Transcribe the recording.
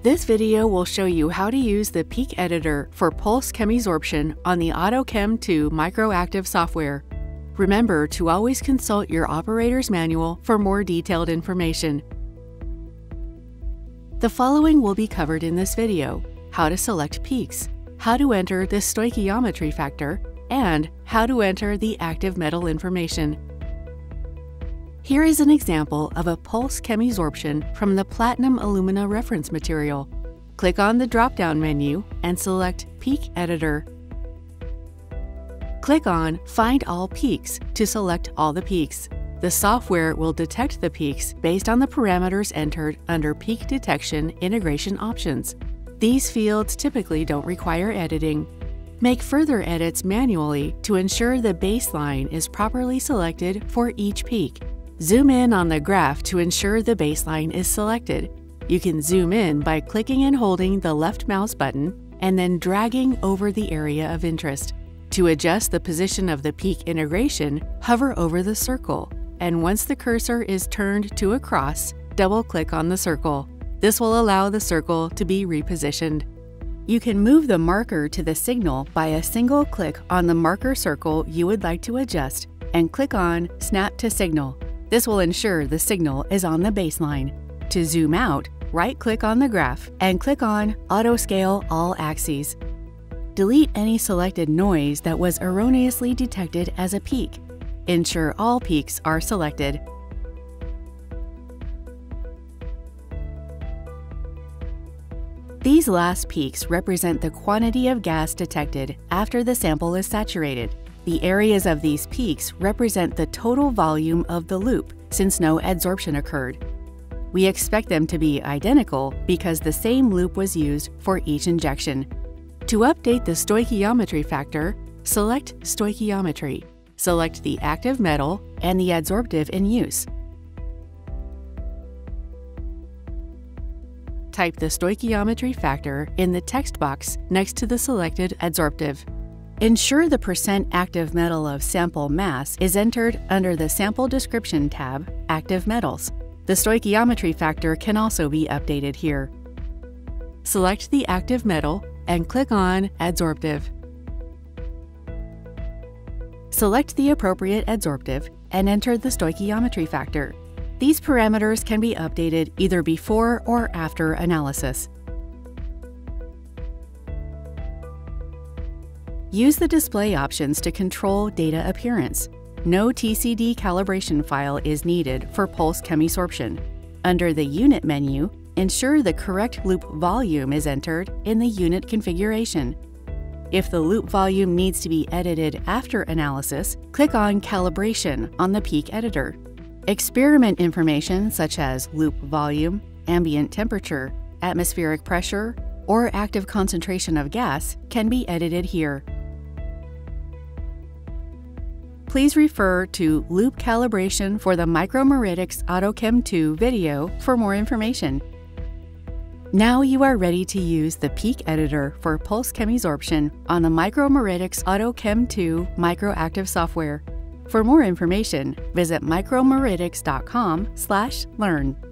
This video will show you how to use the Peak Editor for pulse chemisorption on the AutoChem 2 Microactive software. Remember to always consult your operator's manual for more detailed information. The following will be covered in this video: how to select peaks, how to enter the stoichiometry factor, and how to enter the active metal information. Here is an example of a pulse chemisorption from the platinum alumina reference material. Click on the drop-down menu and select Peak Editor. Click on Find All Peaks to select all the peaks. The software will detect the peaks based on the parameters entered under Peak Detection Integration Options. These fields typically don't require editing. Make further edits manually to ensure the baseline is properly selected for each peak. Zoom in on the graph to ensure the baseline is selected. You can zoom in by clicking and holding the left mouse button and then dragging over the area of interest. To adjust the position of the peak integration, hover over the circle, and once the cursor is turned to a cross, double-click on the circle. This will allow the circle to be repositioned. You can move the marker to the signal by a single click on the marker circle you would like to adjust and click on Snap to Signal. This will ensure the signal is on the baseline. To zoom out, right-click on the graph and click on Auto Scale All Axes. Delete any selected noise that was erroneously detected as a peak. Ensure all peaks are selected. These last peaks represent the quantity of gas detected after the sample is saturated. The areas of these peaks represent the total volume of the loop, since no adsorption occurred. We expect them to be identical because the same loop was used for each injection. To update the stoichiometry factor, select Stoichiometry. Select the active metal and the adsorptive in use. Type the stoichiometry factor in the text box next to the selected adsorptive. Ensure the % active metal of sample mass is entered under the Sample Description tab, Active Metals. The stoichiometry factor can also be updated here. Select the active metal and click on Adsorptive. Select the appropriate adsorptive and enter the stoichiometry factor. These parameters can be updated either before or after analysis. Use the display options to control data appearance. No TCD calibration file is needed for pulse chemisorption. Under the Unit menu, ensure the correct loop volume is entered in the unit configuration. If the loop volume needs to be edited after analysis, click on Calibration on the Peak Editor. Experiment information such as loop volume, ambient temperature, atmospheric pressure, or active concentration of gas can be edited here. Please refer to Loop Calibration for the Micromeritics AutoChem 2 video for more information. Now you are ready to use the Peak Editor for pulse chemisorption on the Micromeritics AutoChem 2 Microactive software. For more information, visit micromeritics.com/learn.